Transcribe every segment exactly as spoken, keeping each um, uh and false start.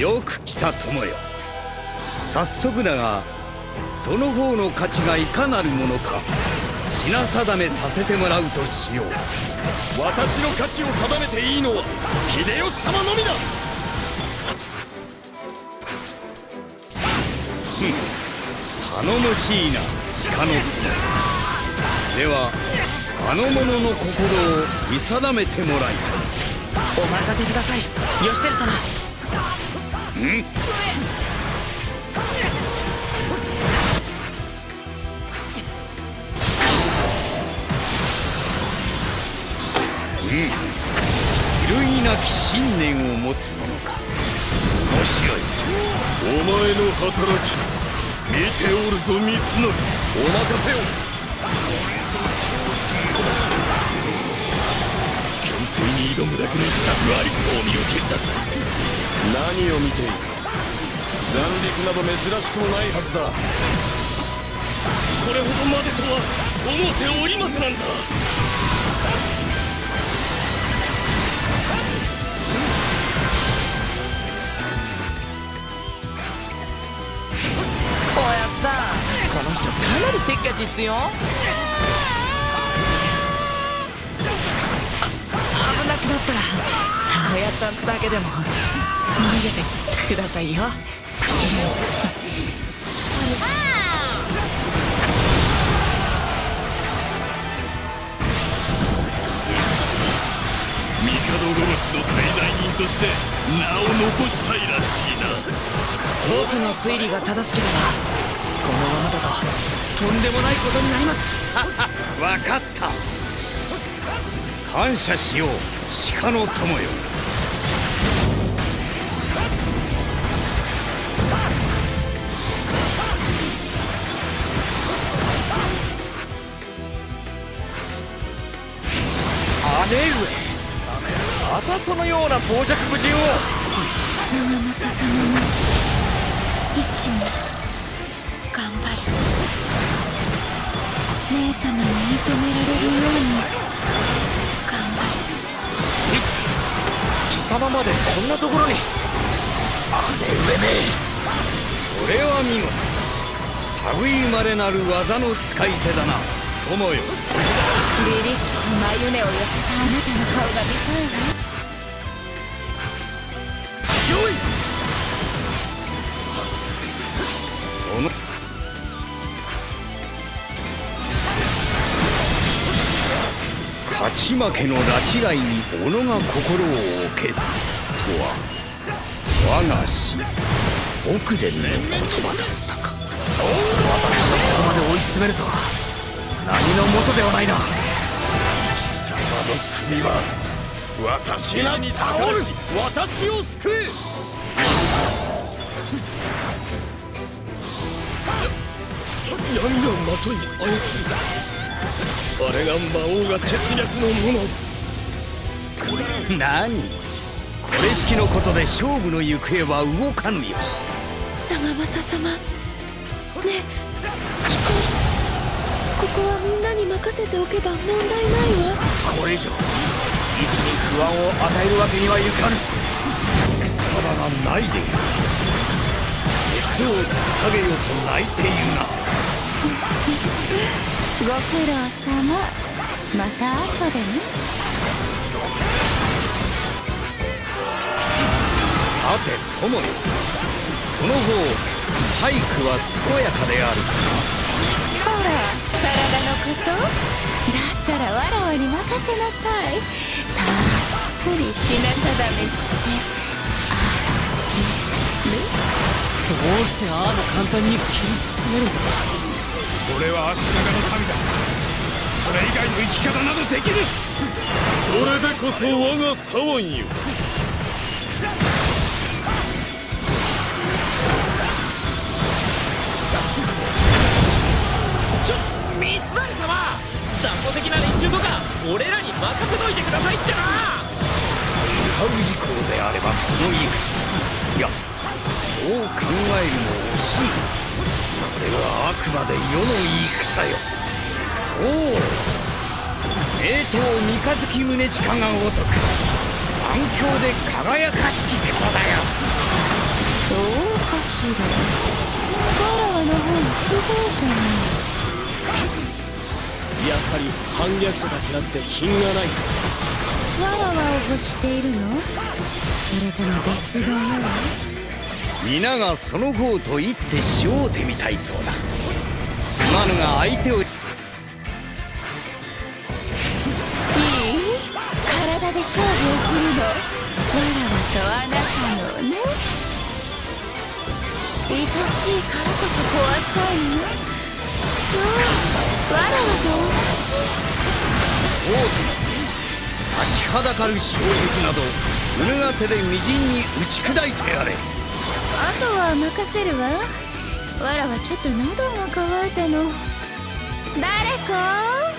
よく来た友よ。早速だがその方の価値がいかなるものか品定めさせてもらうとしよう。 私の価値を定めていいのは秀吉様のみだ。 ふん、頼もしいな鹿の友。ではあの者の心を見定めてもらいたい。 お任せください義輝様。 ん？うん、揺るぎなき信念を持つ者か。面白い。 お前の働き見ておるぞ三成。お任せよ。検定に挑むだけの資格ありとお見受けください。何を見ている。残陸など珍しくもないはずだ。これほどまでとは思うておりませなんだ。 おやっさん、この人かなりせっかちっすよ。あ危なくなったらおやっさんだけでも逃げてくださいよ。 帝殺しの滞在人として名を残したいらしいな。 僕の推理が正しければこのままだととんでもないことになります。 わかった。感謝しよう鹿の友よ。 姉上、またそのような傍若無人を。 長政様の一も頑張る。姉様に認められるように頑張る。 貴様までこんなところに。姉上め、 これは見事。類いまれなる技の使い手だな友よ。 凛々しく眉根を寄せたあなたの顔が見たいわ。 よい。その勝ち負けの拉致いに己が心を置けとは我が師奥での言葉だったか。 そう、私をここまで追い詰めるとは何の猛者ではないな。 貴様の首は私に倒る。私を救え。闇がまとい操る。あれが魔王が哲略のもの。 何これしきのことで勝負の行方は動かぬよ。 長政様ねえ聞こう。ここはみんなに任せておけば問題ないわ。 これ以上一に不安を与えるわけにはいかぬ。 草葉がないでいる。熱を捧げようと泣いているな。 ご苦労様。また後でね。 さて友よ、その方俳句は健やかであるか。 ほら体のことだったらわらわに任せなさい。たっぷり品定めしてあげる。 どうしてああも簡単に切り進めるんだ。 俺は足長の民だ。それ以外の生き方などできぬ。それでこそ我が左腕よ。 ちょ三成様、雑魚的な連中とか俺らに任せといてくださいってな。 使う事項であればこの戦、いやそう考えるも惜しい。これはあくまで世の戦よ。おお、名刀三日月宗近が如く満鏡で輝かしき顔だよ。 わらわの方がすごいじゃない。 やはり反逆者だけあって品がない。 わらわを欲しているの？それとも別のよう？ 皆がその方と言ってしようてみたいそうだ。すまぬが相手を。いい？ 体で勝負をするの？わらわとあなたのね。愛しいからこそ壊したいのよ。そう、わらわと同じ。 王と立ちはだかる障壁など己が手でみじんに打ち砕いてやれ。 あとは任せるわ。わらはちょっと喉が渇いたの。誰か？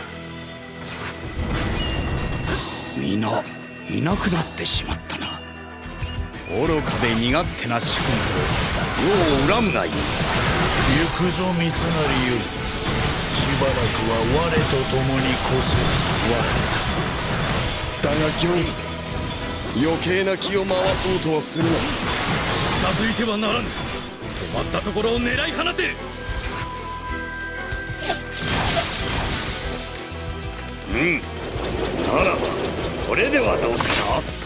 皆いなくなってしまったな。愚かで身勝手な主君を世を恨むがいい。 行くぞ三成よ。しばらくは我と共に越せ。 分かった。だがギョン、余計な気を回そうとはするな。 近づいてはならぬ。止まったところを狙い放て。 うん、ならばこれではどうかな。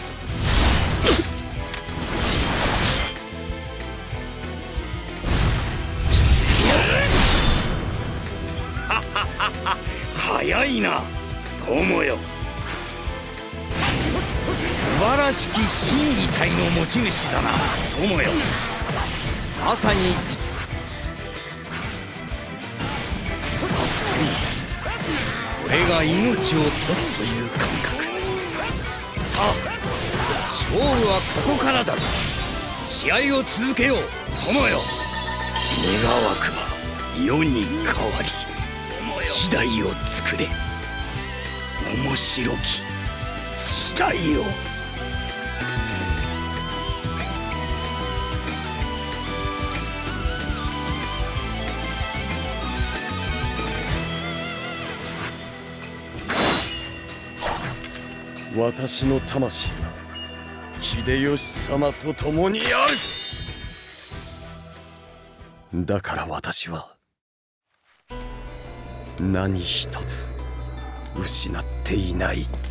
早いな友よ。素晴らしき心技体の持ち主だな友よ。まさについ俺が命を賭すという感覚。さあ勝負はここからだぞ。試合を続けよう友よ。願わくば世に変わり時代を作れ。面白き時代を。 私の魂は秀吉様と共にある。だから私は何一つ失っていない。